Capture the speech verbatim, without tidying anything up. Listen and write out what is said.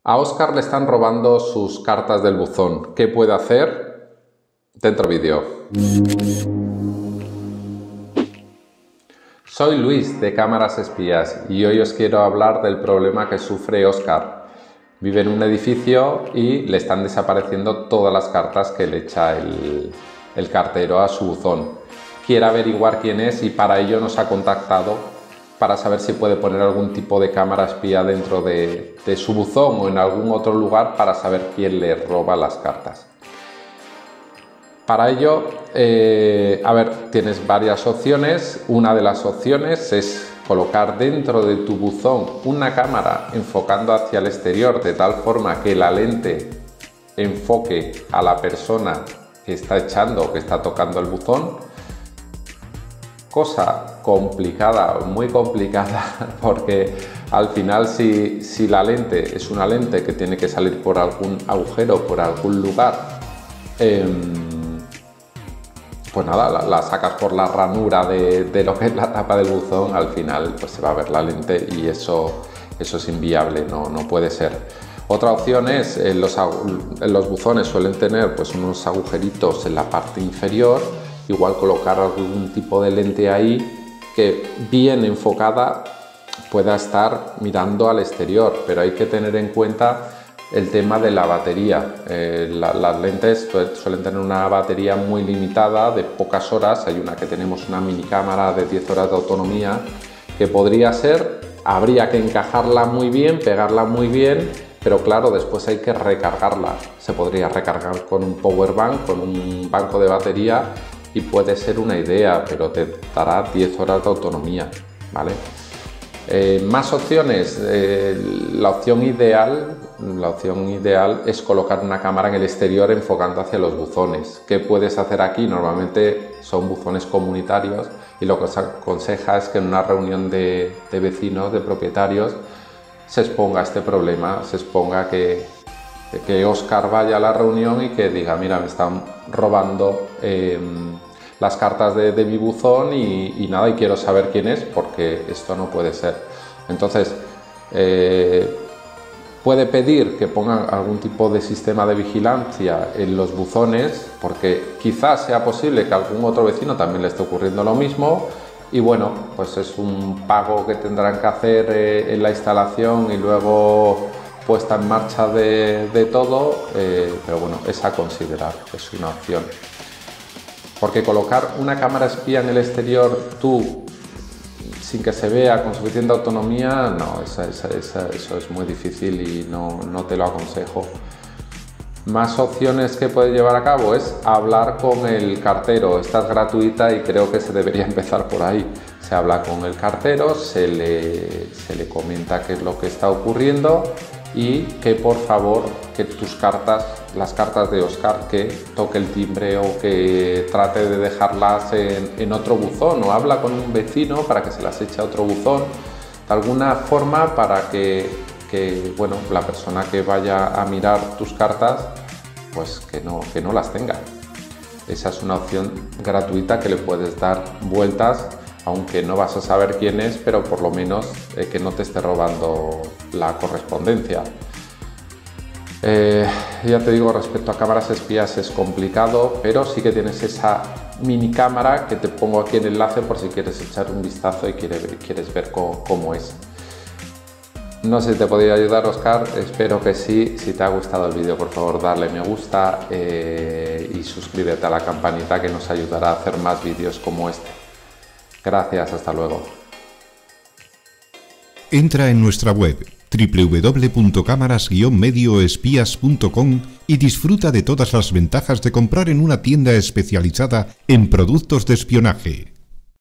A Óscar le están robando sus cartas del buzón. ¿Qué puede hacer? Dentro vídeo. Soy Luis de Cámaras Espías y hoy os quiero hablar del problema que sufre Óscar. Vive en un edificio y le están desapareciendo todas las cartas que le echa el, el cartero a su buzón. Quiere averiguar quién es y para ello nos ha contactado para saber si puede poner algún tipo de cámara espía dentro de, de su buzón o en algún otro lugar para saber quién le roba las cartas. Para ello, eh, a ver, tienes varias opciones. Una de las opciones es colocar dentro de tu buzón una cámara enfocando hacia el exterior de tal forma que la lente enfoque a la persona que está echando o que está tocando el buzón. Cosa complicada, muy complicada, porque al final si, si la lente es una lente que tiene que salir por algún agujero, por algún lugar, eh, pues nada, la, la sacas por la ranura de, de lo que es la tapa del buzón, al final pues se va a ver la lente y eso, eso es inviable, no, no puede ser. Otra opción es, en los, en los buzones suelen tener pues unos agujeritos en la parte inferior, igual colocar algún tipo de lente ahí que bien enfocada pueda estar mirando al exterior, pero hay que tener en cuenta el tema de la batería. Eh, la, las lentes suelen tener una batería muy limitada de pocas horas. Hay una que tenemos una mini cámara de diez horas de autonomía que podría ser, habría que encajarla muy bien, pegarla muy bien, pero claro, después hay que recargarla. Se podría recargar con un power bank, con un banco de batería, y puede ser una idea, pero te dará diez horas de autonomía, ¿vale? Eh, más opciones. Eh, la opción ideal, la opción ideal es colocar una cámara en el exterior enfocando hacia los buzones. ¿Qué puedes hacer aquí? Normalmente son buzones comunitarios y lo que se aconseja es que en una reunión de, de vecinos, de propietarios, se exponga este problema, se exponga que, que Óscar vaya a la reunión y que diga: mira, me están robando eh, las cartas de, de mi buzón y, y nada, y quiero saber quién es porque esto no puede ser. Entonces, eh, puede pedir que pongan algún tipo de sistema de vigilancia en los buzones, porque quizás sea posible que a algún otro vecino también le esté ocurriendo lo mismo, y bueno, pues es un pago que tendrán que hacer eh, en la instalación y luego puesta en marcha de, de todo, eh, pero bueno, es a considerar, es una opción. Porque colocar una cámara espía en el exterior tú, sin que se vea, con suficiente autonomía, no, esa, esa, esa, eso es muy difícil y no, no te lo aconsejo. Más opciones que puedes llevar a cabo es hablar con el cartero. Esta es gratuita y creo que se debería empezar por ahí. Se habla con el cartero, se le, se le comenta qué es lo que está ocurriendo y que por favor que tus cartas, las cartas de Óscar, que toque el timbre o que trate de dejarlas en, en otro buzón, o habla con un vecino para que se las eche a otro buzón, de alguna forma para que, que bueno, la persona que vaya a mirar tus cartas pues que no, que no las tenga. Esa es una opción gratuita que le puedes dar vueltas, aunque no vas a saber quién es, pero por lo menos eh, que no te esté robando la correspondencia. Eh, ya te digo, respecto a cámaras espías es complicado, pero sí que tienes esa mini cámara que te pongo aquí en el enlace por si quieres echar un vistazo y quieres, quieres ver cómo, cómo es. No sé si te podría ayudar, Óscar, espero que sí. Si te ha gustado el vídeo, por favor darle me gusta eh, y suscríbete a la campanita, que nos ayudará a hacer más vídeos como este. Gracias, hasta luego. Entra en nuestra web doble u doble u doble u punto cámaras guion medio espías punto com y disfruta de todas las ventajas de comprar en una tienda especializada en productos de espionaje.